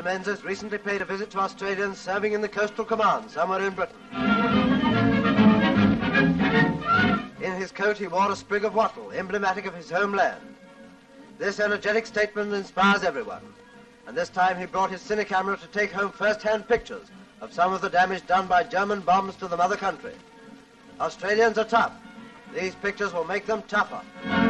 Mr. Menzies recently paid a visit to Australians serving in the Coastal Command somewhere in Britain. In his coat he wore a sprig of wattle, emblematic of his homeland. This energetic statement inspires everyone, and this time he brought his CineCamera to take home first-hand pictures of some of the damage done by German bombs to the mother country. Australians are tough. These pictures will make them tougher.